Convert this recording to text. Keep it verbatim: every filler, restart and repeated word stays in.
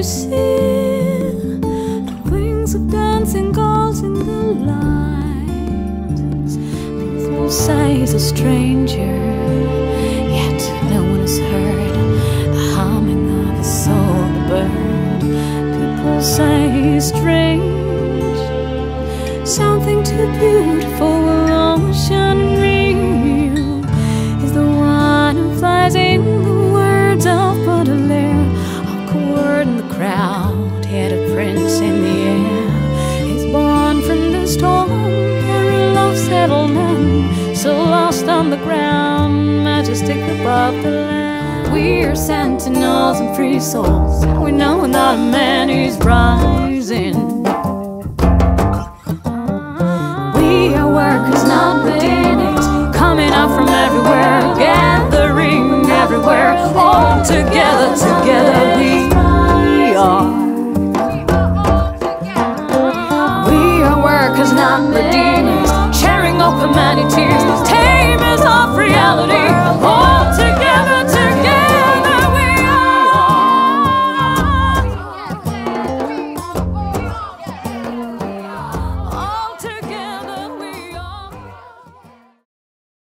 see the wings of dancing gulls in the light. People say he's a stranger, yet no one has heard the humming of a soul bird. People say he's strange, something too beautiful will always shine and real. He's the one who flies in the words of Baudelaire, awkward in the crowd, yet a prince in the air. He's born from the storm, very love settlement, so lost on the ground, majestic above the land. We're sentinels and free souls, we know without a man he's rising. We are workers, not beginnings, coming up from everywhere.